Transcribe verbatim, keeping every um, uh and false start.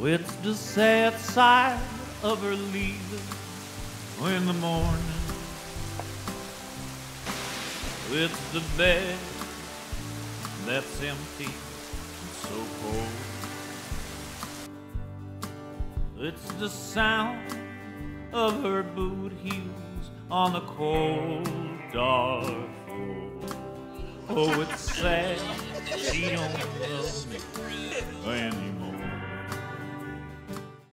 It's the sad side of her leaving in the morning. It's the bed that's empty and so cold. It's the sound of her boot heels on the cold, dark floor. Oh, it's sad she don't love me anymore.